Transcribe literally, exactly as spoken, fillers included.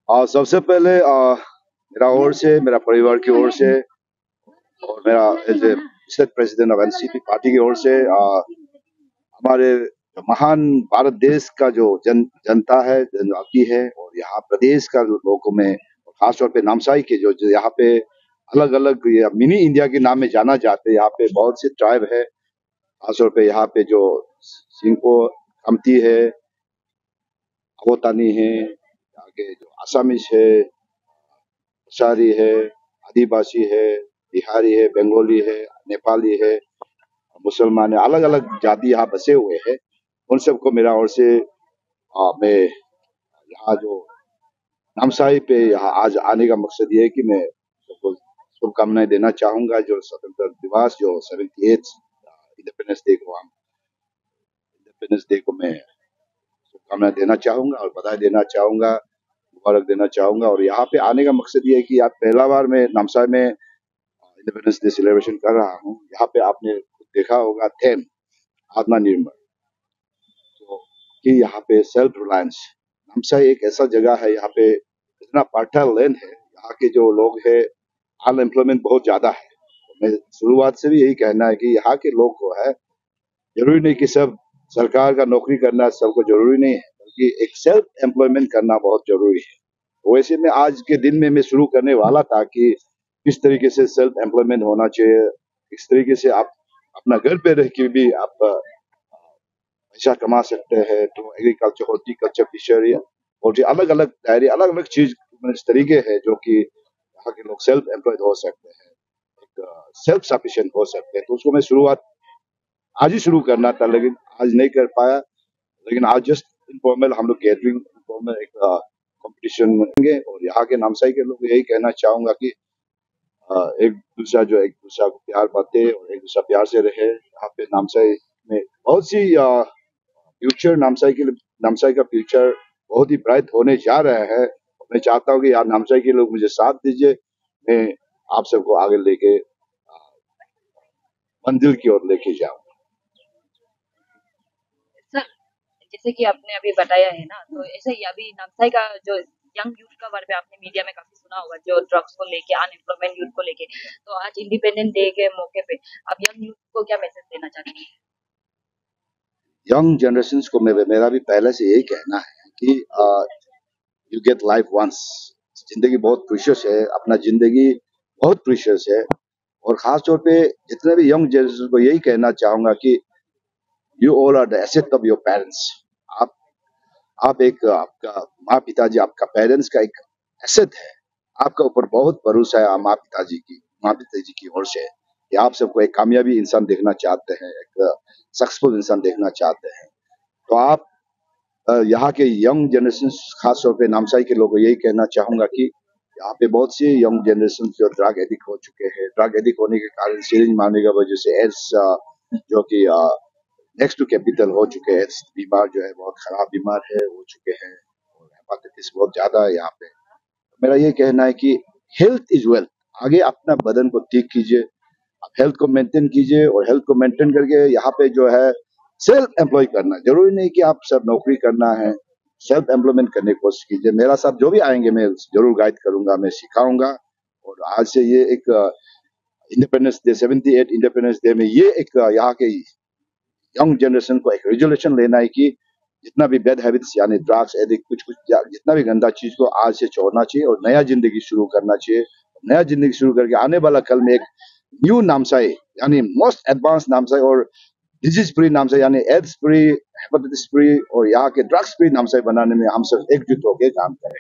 आ, सबसे पहले आ, मेरा ओर से मेरा परिवार की ओर से और मेरा as a state president of NCP party की ओर से आ, हमारे जो महान भारत देश का जो जन जनता है जनजाति है और यहाँ प्रदेश का जो लोगों में खासतौर पे नामसाई के जो, जो यहाँ पे अलग अलग मिनी इंडिया के नाम में जाना जाते हैं। यहाँ पे बहुत से ट्राइब है, खासतौर पे यहाँ पे जो सिंको कमती है, अगोतानी है, यहाँ के जो आसामीज है, कसारी है, आदिवासी है, बिहारी है, बंगाली है, नेपाली है, मुसलमान है, अलग अलग जाति यहाँ बसे हुए हैं। उन सबको मेरा ओर से आ, मैं यहाँ जो नामसाई पे यहाँ आज आने का मकसद ये है कि मैं सबको शुभकामनाएं देना चाहूंगा। जो स्वतंत्रता दिवस जो सेवेंटी एट इंडिपेंडेंस डे को हम इंडिपेंडेंस डे को मैं शुभकामनाएं देना चाहूंगा और बधाई देना चाहूंगा, मुबारक देना चाहूंगा। और यहाँ पे आने का मकसद ये है कि आज पहला बार मैं नामसाई में इंडिपेंडेंस डे सेलिब्रेशन कर रहा हूँ। यहाँ पे आपने देखा होगा थेम आत्मनिर्भर, तो कि यहाँ पे सेल्फ रिलायंस। नामसाई एक ऐसा जगह है, यहाँ पे इतना फर्टाइल लैंड है, यहाँ के जो लोग है अनएम्प्लॉयमेंट बहुत ज्यादा है। तो मैं शुरुआत से भी यही कहना है कि यहाँ के लोग को है, जरूरी नहीं कि सब सरकार का नौकरी करना सबको जरूरी नहीं है, बल्कि एक सेल्फ एम्प्लॉयमेंट करना बहुत जरूरी है। वैसे में आज के दिन में मैं शुरू करने वाला था कि किस तरीके से सेल्फ एम्प्लॉयमेंट होना चाहिए, किस तरीके से आप अपना घर पे रह के भी आप पैसा कमा सकते हैं। तो एग्रीकल्चर, हॉर्टिकल्चर, फिशरी और जो अलग अलग डायरी अलग अलग चीज तरीके हैं जो कि यहाँ के लोग सेल्फ एम्प्लॉयड हो सकते हैं, एक सेल्फ सफिशिएंट हो सकते हैं। तो उसको मैं शुरुआत आज ही शुरू करना था, लेकिन आज नहीं कर पाया। लेकिन आज जस्ट इनफॉर्मल हम लोग गैदरिंग इनफॉर्मल एक कंपटीशन करेंगे और यहाँ के नामसाई के लोग यही कहना चाहूंगा कि आ, एक दूसरा जो एक दूसरा को प्यार बांटे और एक दूसरा प्यार से रहे। यहाँ पे नामसाई में बहुत सी फ्यूचर नामसाई के नामसाई का फ्यूचर बहुत ही ब्राइट होने जा रहा है। मैं चाहता हूँ कि आप नामसाई के लोग मुझे साथ दीजिए, मैं आप सबको आगे लेके मंजिल की ओर लेके जाऊँ। सर, जैसे कि आपने अभी बताया है ना, तो ऐसे ही अभी नामसाई का जो यंग यूथ का बारे में आपने मीडिया में काफी सुना होगा, जो ड्रग्स को लेके, अनएम्प्लॉयमेंट यूथ को लेके। तो आज इंडिपेंडेंट डे के मौके पे आप यंग यूथ को क्या मैसेज देना चाहते हैं? यंग जनरेशन को मैं मेरा भी पहले से यही कहना है कि यू गेट लाइफ वंस। जिंदगी बहुत प्रीशियस है, अपना जिंदगी बहुत प्रीशियस है। और खास तौर पे जितने भी यंग जनरेशन को यही कहना चाहूंगा कि you all are the asset of your parents. आप आप एक आपका माँ पिताजी आपका पेरेंट्स का एक एसेट है। आपका ऊपर बहुत भरोसा है माँ पिताजी की माँ पिताजी की ओर से कि आप सबको एक कामयाबी इंसान देखना चाहते हैं, एक सक्सेसफुल इंसान देखना चाहते हैं। तो आप यहाँ के यंग जनरेशन खास तौर पे नामसाई के लोगों को यही कहना चाहूंगा कि यहाँ पे बहुत से यंग जनरेशन जो ड्रग एडिक्ट हो चुके हैं, ड्रग एडिक्ट होने के कारण सिरिंज मारने की वजह से एड्स जो कि नेक्स्ट टू कैपिटल हो चुके हैं। एड्स बीमार जो है बहुत खराब बीमार है हो चुके हैं और हेपाटाइटिस बहुत ज्यादा है यहाँ पे। मेरा ये कहना है कि हेल्थ इज वेल्थ। आगे अपना बदन को ठीक कीजिए, आप हेल्थ को मेंटेन कीजिए और हेल्थ को मेंटेन करके यहाँ पे जो है सेल्फ एम्प्लॉय करना जरूरी नहीं कि आप सब नौकरी करना है, सेल्फ एम्प्लॉयमेंट करने की कोशिश कीजिए। मेरा साथ जो भी आएंगे मैं जरूर गाइड करूंगा, मैं सिखाऊंगा। और आज से ये एक independence day seventy eight independence day में ये एक यहाँ के यंग जनरेशन को एक रेजोल्यूशन लेना है कि जितना भी बैड हैबिट्स यानी ड्रग्स एडिक्ट कुछ कुछ जितना भी गंदा चीज को आज से छोड़ना चाहिए और नया जिंदगी शुरू करना चाहिए। नया जिंदगी शुरू करके आने वाला कल में एक न्यू नामसाई यानी मोस्ट एडवांस नामसाई और डिजीज फ्री नामसाई यानी एड्स फ्री, हेपेटाइटिस फ्री और यहाँ के ड्रग्स फ्री नामसाई बनाने में हम सब एकजुट होकर काम करें।